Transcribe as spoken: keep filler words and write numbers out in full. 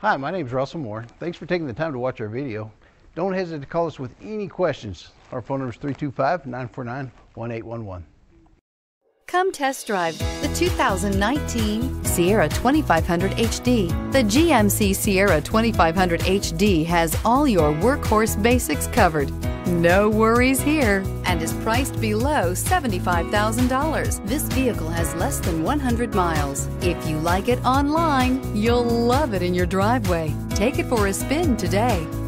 Hi, my name is Russell Moore. Thanks for taking the time to watch our video. Don't hesitate to call us with any questions. Our phone number is three two five, nine four nine, one eight one one. Come test drive the two thousand nineteen Sierra twenty-five hundred H D. The G M C Sierra twenty-five hundred H D has all your workhorse basics covered. No worries here, and is priced below seventy-five thousand dollars. This vehicle has less than one hundred miles. If you like it online, you'll love it in your driveway. Take it for a spin today.